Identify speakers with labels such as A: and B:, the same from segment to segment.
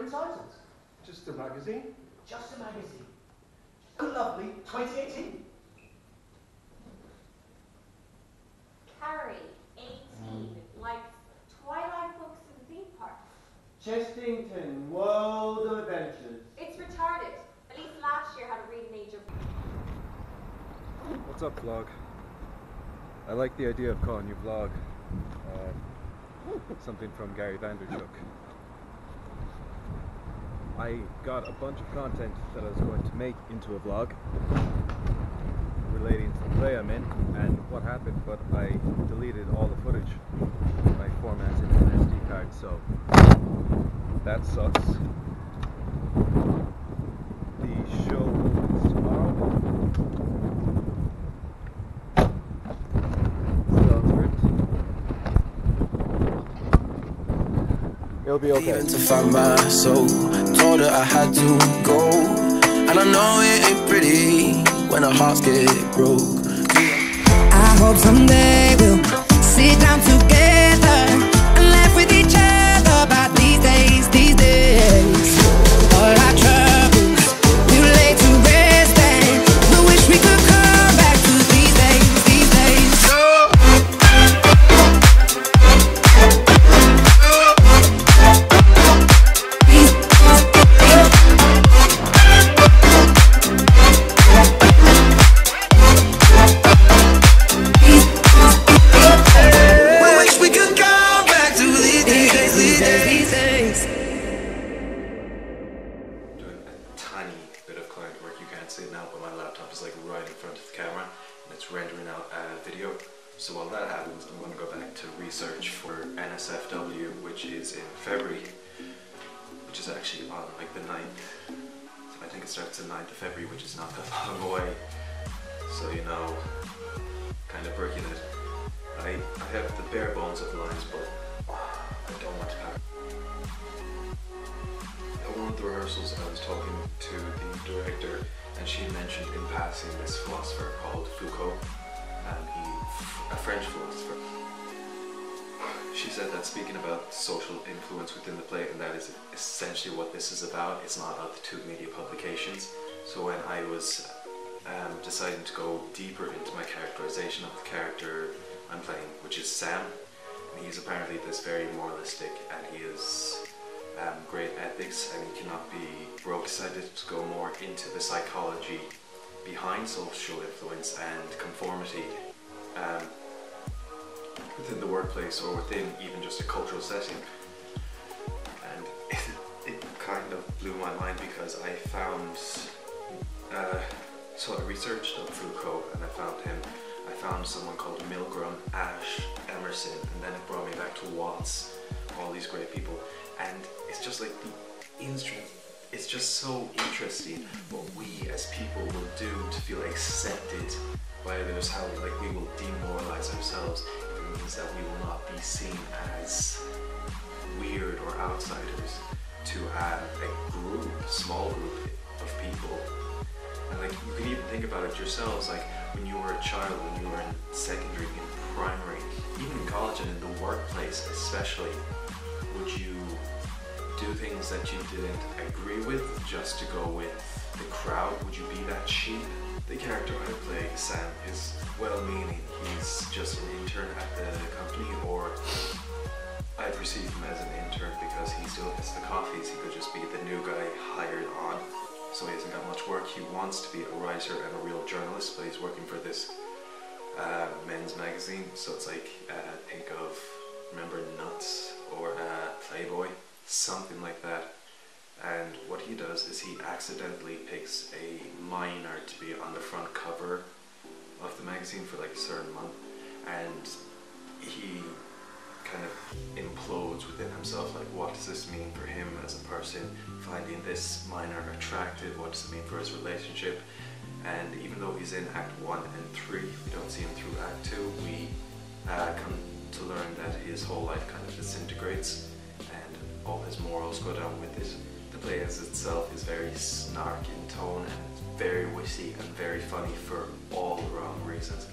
A: entitled?
B: Just a magazine?
A: Just a magazine. Lovely 2018.
C: Carrie, 18, likes Twilight books and theme parks.
D: Chestington, World of Adventures.
C: It's retarded. At least last year had a reading age of...
E: What's up, vlog? I like the idea of calling you vlog. Something from Gary Vaynerchuk. I got a bunch of content that I was going to make into a vlog relating to the play I'm in and what happened, but I deleted all the footage by formatting an SD card, so that sucks. The show opens tomorrow. It'll be okay.
F: Leaving to find my soul, told her I had to go, and I know it ain't pretty when our hearts get broke.
G: I hope someday we'll sit down together and laugh with each other about these days, these days. All our troubles, too late to rest, and we wish we could come back to these days, these days.
E: Rendering out a video. So while that happens, I'm going to go back to research for NSFW, which is in February, which is actually on like the 9th. So I think it starts the 9th of February, which is not that long away. So, you know, kind of breaking it. I have the bare bones of lines, but I don't want to have. At one of the rehearsals, I was talking to the director, and she mentioned in passing this philosopher called Foucault, a French philosopher. She said that speaking about social influence within the play, and that is essentially what this is about. It's not about the two media publications. So when I was deciding to go deeper into my characterization of the character I'm playing, which is Sam, and he's apparently this very moralistic, and he is great ethics, and he cannot be broke. Decided to go more into the psychology behind social influence and conformity within the workplace or within even just a cultural setting. And it kind of blew my mind because I found, so I researched up Foucault and I found someone called Milgram, Ash, Emerson, and then it brought me back to Watts, all these great people. And it's just like it's just so interesting what we as people will do to feel accepted by others, how like we will demoralize ourselves. It means that we will not be seen as weird or outsiders to a group, small group of people. And like you can even think about it yourselves, like when you were a child, when you were in secondary, in primary, even in college and in the workplace especially, would you do things that you didn't agree with just to go with the crowd? Would you be that sheep? The character I play, Sam, is well-meaning. He's just an intern at the company, or I perceive him as an intern because he still gets the coffees. He could just be the new guy hired on, so he hasn't got much work. He wants to be a writer and a real journalist, but he's working for this men's magazine, so it's like think of, remember Nuts or Playboy, something like that. And what he does is he accidentally picks a minor to be on the front cover of the magazine for like a certain month, and he kind of implodes within himself, like what does this mean for him as a person, finding this minor attractive, what does it mean for his relationship. And even though he's in Act 1 and 3, we don't see him through Act 2, we come to learn that his whole life kind of disintegrates and all his morals go down with it. The play as itself is very snarky in tone, and it's very witty and very funny for all the wrong reasons.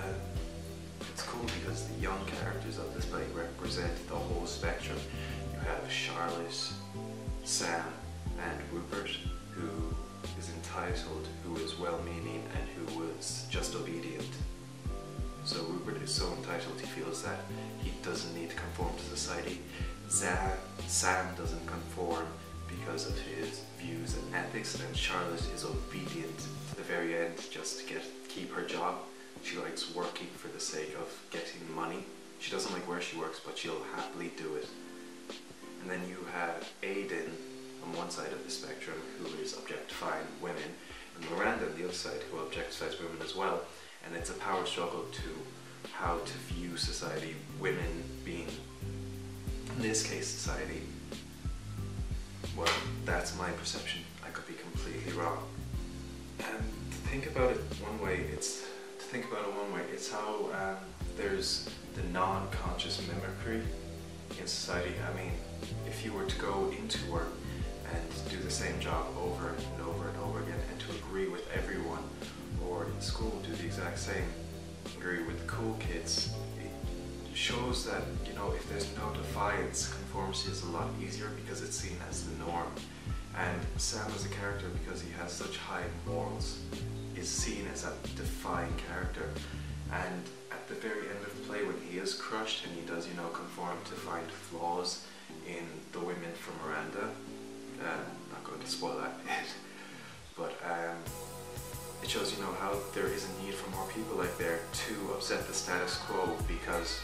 E: It's cool because the young characters of this play represent the whole spectrum. You have Charlotte, Sam and Rupert, who is entitled, who is well-meaning, and who was just obedient. So Rupert is so entitled he feels that he doesn't need to conform to society. Sam doesn't conform because of his views and ethics, and Charlotte is obedient to the very end just to keep her job. She likes working for the sake of getting money. She doesn't like where she works, but she'll happily do it. And then you have Aidan on one side of the spectrum, who is objectifying women, and Miranda on the other side, who objectifies women as well. And it's a power struggle to how to view society, women being, in this case, society. Well, that's my perception. I could be completely wrong. And to think about it one way, it's how there's the non-conscious mimicry in society. I mean, if you were to go into work and do the same job over and over and over again, and to agree with everyone, or in school do the exact same, agree with the cool kids, it shows that, you know, if there's no defiance, conformity is a lot easier because it's seen as the norm. And Sam as a character, because he has such high morals, is seen as a defying character. And at the very end of the play, when he is crushed and he does, you know, conform to find flaws in the women from Miranda, I'm not going to spoil that bit, but it shows, you know, how there is a need for more people like there to upset the status quo, because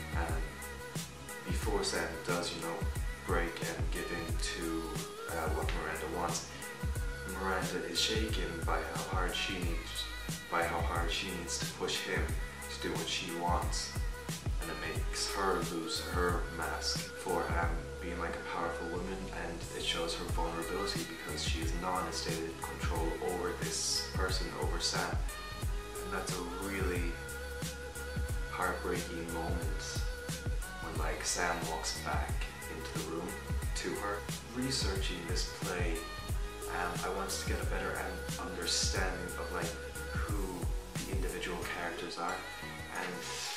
E: before Sam does, you know, break and give in to what Miranda wants, Miranda is shaken by how hard she needs to push him to do what she wants, and it makes her lose her mask for being like a powerful woman, and it shows her vulnerability because she is not in a state of control over this person, over Sam. And that's a really heartbreaking moment when, like, Sam walks back into the room to her. Researching this play, I wanted to get a better understanding of, like, who the individual characters are, and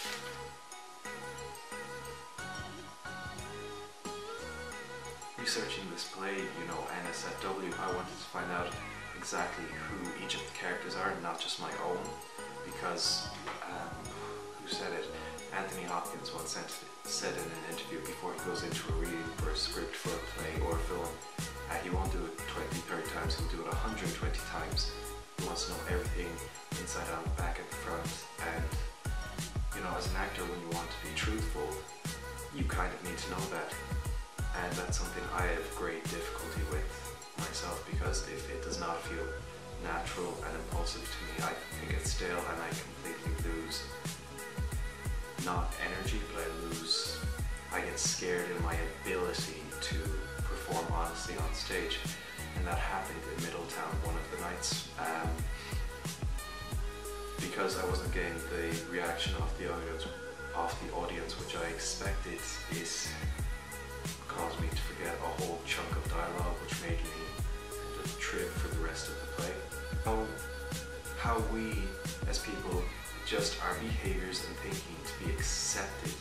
E: researching this play, you know, NSFW, I wanted to find out exactly who each of the characters are, not just my own, because, who said it? Anthony Hopkins once said in an interview before he goes into a reading for a script for a play or a film, he won't do it 20, 30 times, he'll do it 120 times. He wants to know everything inside out, back and front, and, you know, as an actor, when you want to be truthful, you kind of need to know that. And that's something I have great difficulty with myself, because if it does not feel natural and impulsive to me, I think it's stale, and I completely lose, not energy, but I get scared in my ability to perform honestly on stage. And that happened in Middletown one of the nights, because I wasn't getting the reaction of the audience which I expected. It caused me to forget a whole chunk of dialogue, which made me just trip for the rest of the play. How we as people adjust our behaviors and thinking to be accepted.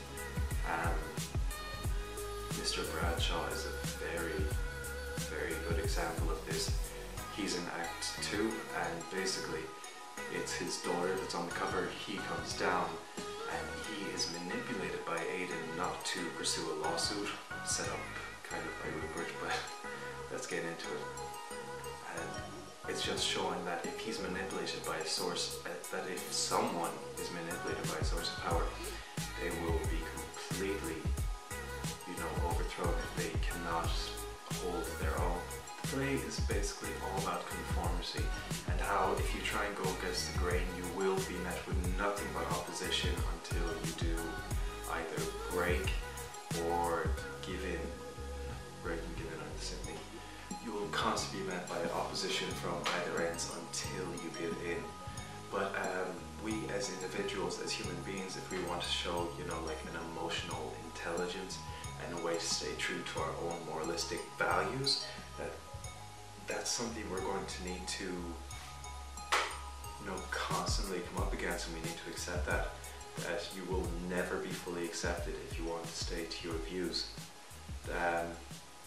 E: Mr. Bradshaw is a very, very good example of this. He's in Act 2, and basically it's his daughter that's on the cover. He comes down and he is manipulated by Aidan not to pursue a lawsuit set up kind of by Rupert, but let's get into it. And it's just showing that if he's manipulated by a source, that if someone is manipulated by a source of power, they will be completely, you know, overthrown if they cannot hold their own. The play is basically all about conformity, and how if you try and go against the grain, you will be met with nothing but opposition until you do either break or give in. Break and give in are the same thing. You will constantly be met by opposition from either ends until you give in. But we as individuals, as human beings, if we want to show, you know, like an emotional intelligence and a way to stay true to our own moralistic values, that's something we're going to need to, you know, constantly come up against, and we need to accept that you will never be fully accepted if you want to stay to your views.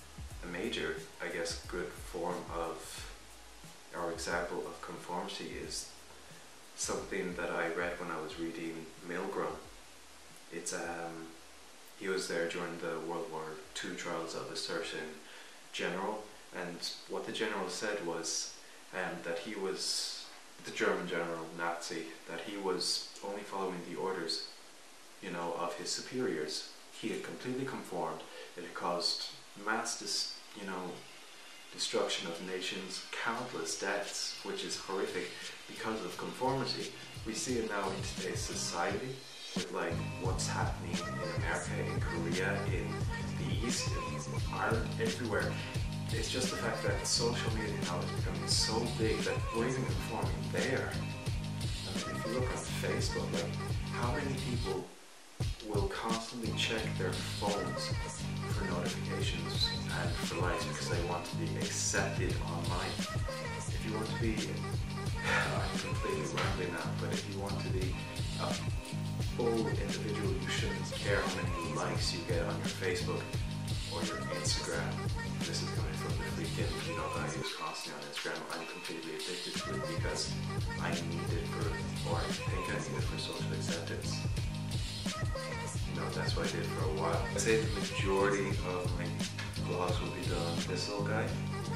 E: a major, I guess, good form of, or example of conformity is something that I read when I was reading Milgrom. It's he was there during the World War II trials of a certain general, and what the general said was that he was, the German general, Nazi, that he was only following the orders, you know, of his superiors. He had completely conformed. It had caused mass destruction of nations, countless deaths, which is horrific because of conformity. We see it now in today's society with like what's happening in America, in Korea, in the East, in Ireland, everywhere. It's just the fact that social media now is becoming so big that we're even conforming there. I mean, if you look on Facebook, like how many people will constantly check their phones for notifications and for likes because they want to be accepted online. If you want to be, I'm completely rambling now, but if you want to be a full individual, you shouldn't care how many likes you get on your Facebook or your Instagram. This is coming from the freaking, you know, that I use constantly on Instagram. I'm completely addicted to it because I need it for, or I think I need it for social acceptance. You know, that's what I did for a while. I'd say the majority of my vlogs will be done on this little guy.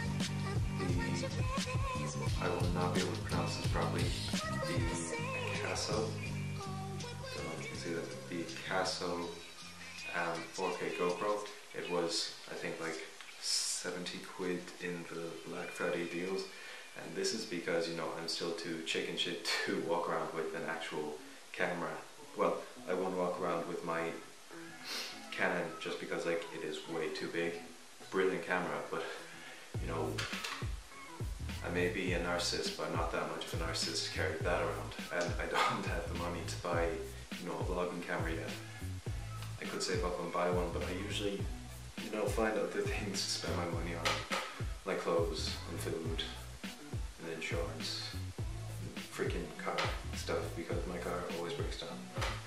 E: I will not be able to pronounce this properly. The Casso. Don't know if you can see that. The Casso 4K GoPro. It was, I think, like 70 quid in the Black Friday deals. And this is because, you know, I'm still too chicken shit to walk around with an actual camera. Well, I won't walk around with my Canon just because like it is way too big. Brilliant camera, but you know, I may be a narcissist, but I'm not that much of a narcissist to carry that around. And I don't have the money to buy, you know, a vlogging camera yet. I could save up and buy one, but I usually, you know, find other things to spend my money on, like clothes and food and insurance. Freaking car stuff because my car always breaks down.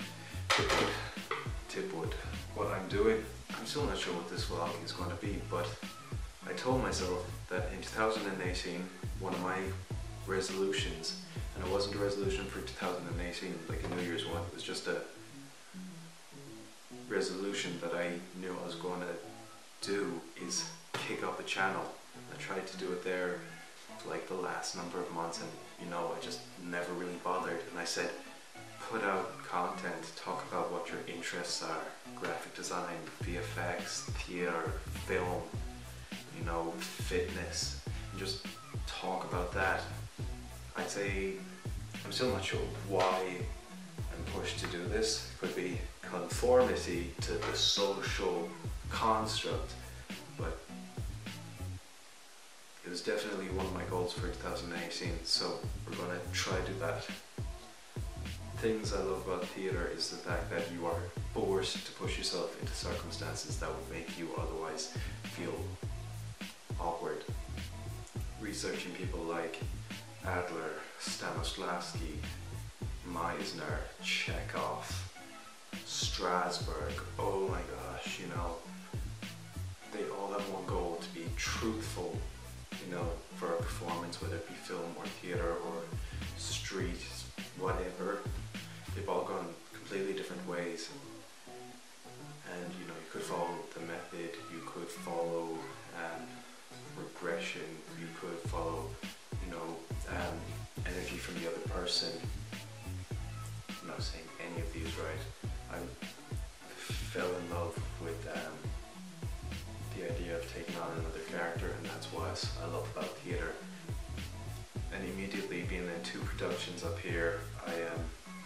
E: Tip wood. What I'm doing, I'm still not sure what this vlog is going to be, but I told myself that in 2018, one of my resolutions, and it wasn't a resolution for 2018 like a New Year's one, it was just a resolution that I knew I was going to do, is kick up a channel. I tried to do it there like the last number of months, and you know, I just never really bothered. And I said, put out content, talk about what your interests are, graphic design, VFX, theater, film, you know, fitness, and just talk about that. I'd say, I'm still not sure why I'm pushed to do this. It could be conformity to the social construct, but it was definitely one of my goals for 2018, so we're going to try to do that. Things I love about theatre is the fact that you are forced to push yourself into circumstances that would make you otherwise feel awkward. Researching people like Adler, Stanislavski, Meisner, Chekhov, Strasberg, oh my gosh, you know, they all have one goal: to be truthful, you know, for a performance, whether it be film or theatre or street, whatever. They've all gone completely different ways, and you know, you could follow the method, you could follow regression, you could follow, you know, energy from the other person. I'm not saying any of these right. I fell in love with the idea of taking on another character, and that's what I love about theatre. And immediately being in 2 productions up here, I am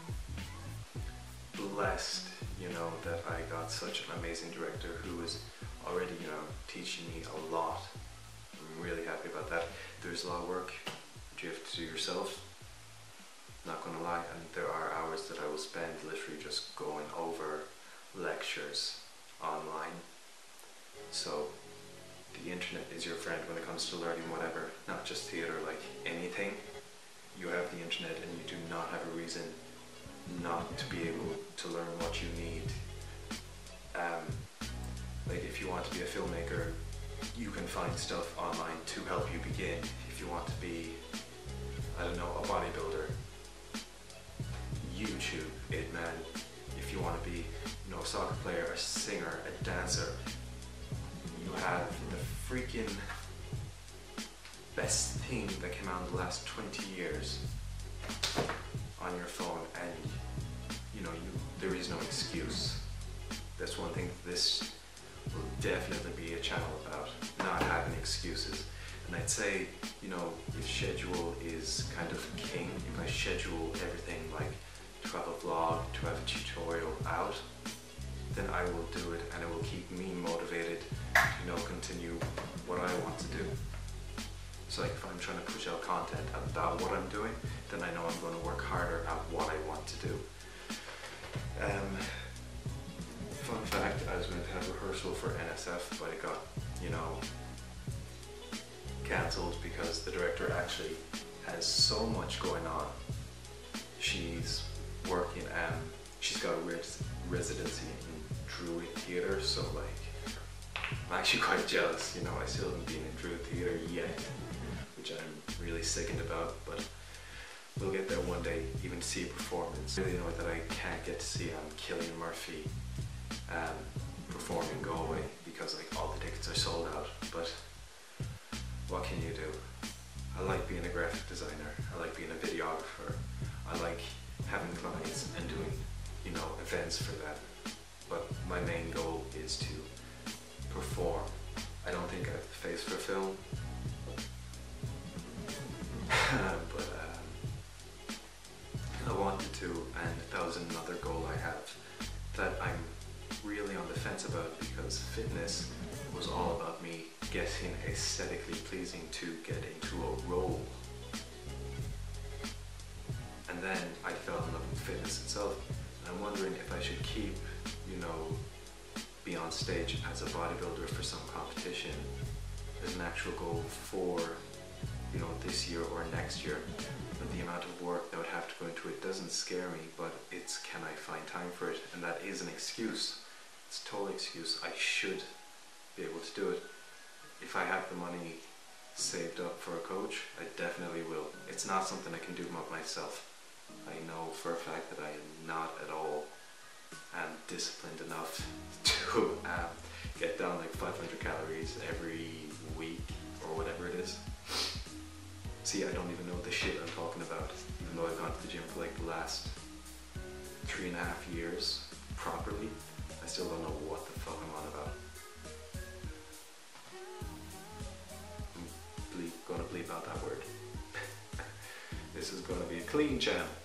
E: blessed, you know, that I got such an amazing director who is already, you know, teaching me a lot. I'm really happy about that. There's a lot of work that you have to do yourself, not gonna lie, and there are hours that I will spend literally just going over lectures online. So the internet is your friend when it comes to learning whatever, not just theatre, like anything. You have the internet and you do not have a reason not to be able to learn what you need. Like if you want to be a filmmaker, you can find stuff online to help you begin. If you want to be, I don't know, a bodybuilder, YouTube it, man. If you want to be, you know, a soccer player, a singer, a dancer, you have the freaking best thing that came out in the last 20 years on your phone, and you know, there is no excuse. That's one thing this will definitely be a channel about, not having excuses. And I'd say, you know, if schedule is kind of king, if I schedule everything like to have a vlog, to have a tutorial out, then I will do it, and it will keep me motivated to, you know, continue what I want to do. So like if I'm trying to push out content about what I'm doing, then I know I'm going to work harder at what I want to do. Fun fact, I was meant to have rehearsal for NSF, but it got, you know, cancelled because the director actually has so much going on. She's working, she's got a residency in Druid Theatre, so like, I'm actually quite jealous, you know, I still haven't been in Druid Theatre yet, which I'm really sickened about, but we'll get there one day, even to see a performance. I really know that I can't get to see Cillian Murphy perform in Galway because like all the tickets are sold out, but what can you do? I like being a graphic designer, I like being a videographer, I like having clients and doing, you know, events for them, but my main goal is to perform. I don't think I have the face for film, but I wanted to, and that was another goal I have that I'm really on the fence about, because fitness was all about me getting aesthetically pleasing to get into a role. And then I fell in love with fitness itself, and I'm wondering if I should keep, you know, be on stage as a bodybuilder for some competition as an actual goal for, you know, this year or next year. But the amount of work that would have to go into it doesn't scare me, but it's, can I find time for it? And that is an excuse. It's a total excuse. I should be able to do it. If I have the money saved up for a coach, I definitely will. It's not something I can do myself. I know for a fact that I am not at all disciplined enough to get down like 500 calories every week or whatever it is. See, I don't even know the shit I'm talking about, even though I've gone to the gym for like the last 3.5 years properly. I still don't know what the fuck I'm on about. I'm gonna bleep out that word. This is gonna be a clean channel.